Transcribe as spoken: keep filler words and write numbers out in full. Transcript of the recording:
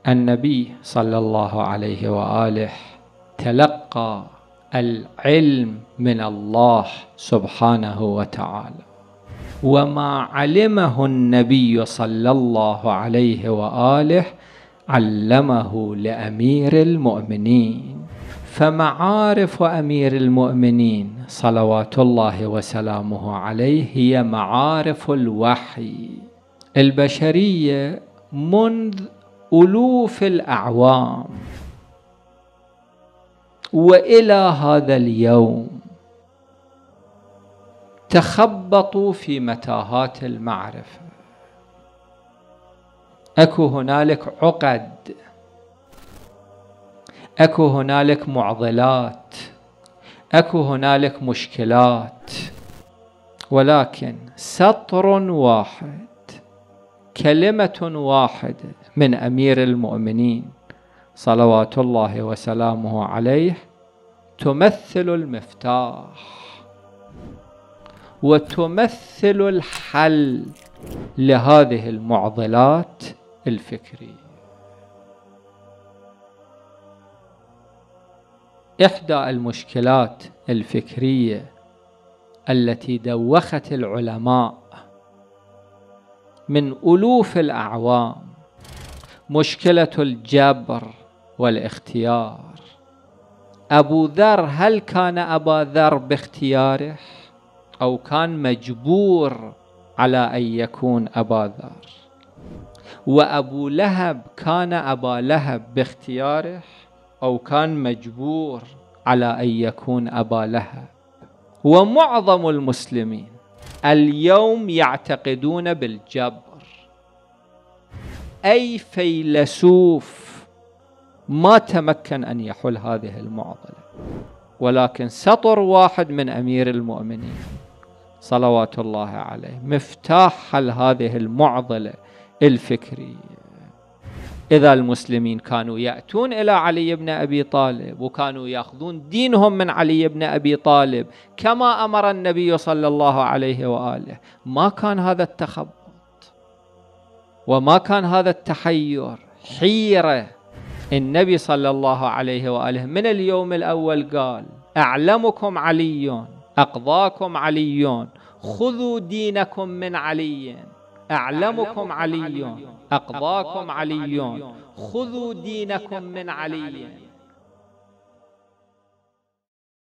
النبي صلى الله عليه وآله تلقى العلم من الله سبحانه وتعالى، وما علمه النبي صلى الله عليه وآله علمه لأمير المؤمنين. فمعارف أمير المؤمنين صلوات الله وسلامه عليه هي معارف الوحي. البشرية منذ ألوف الأعوام وإلى هذا اليوم تخبطوا في متاهات المعرفة. أكو هنالك عقد، أكو هنالك معضلات، أكو هنالك مشكلات، ولكن سطر واحد، كلمة واحدة من أمير المؤمنين صلوات الله وسلامه عليه تمثل المفتاح وتمثل الحل لهذه المعضلات الفكرية. إحدى المشكلات الفكرية التي دوخت العلماء من ألوف الأعوام مشكلة الجبر والاختيار. أبو ذر، هل كان أبا ذر باختياره أو كان مجبور على أن يكون أبا ذر؟ وأبو لهب، كان أبا لهب باختياره أو كان مجبور على أن يكون أبا لهب؟ ومعظم المسلمين اليوم يعتقدون بالجبر. أي فيلسوف ما تمكن أن يحل هذه المعضلة، ولكن سطر واحد من أمير المؤمنين صلوات الله عليه مفتاح حل هذه المعضلة الفكرية. إذا المسلمين كانوا يأتون إلى علي بن أبي طالب وكانوا يأخذون دينهم من علي بن أبي طالب كما أمر النبي صلى الله عليه وآله، ما كان هذا التخبط وما كان هذا التحير حيرة. النبي صلى الله عليه وآله من اليوم الأول قال: أعلمكم علي، أقضاكم علي، خذوا دينكم من علي. أعلمكم علي، أقضاكم علي، خذوا دينكم من علي.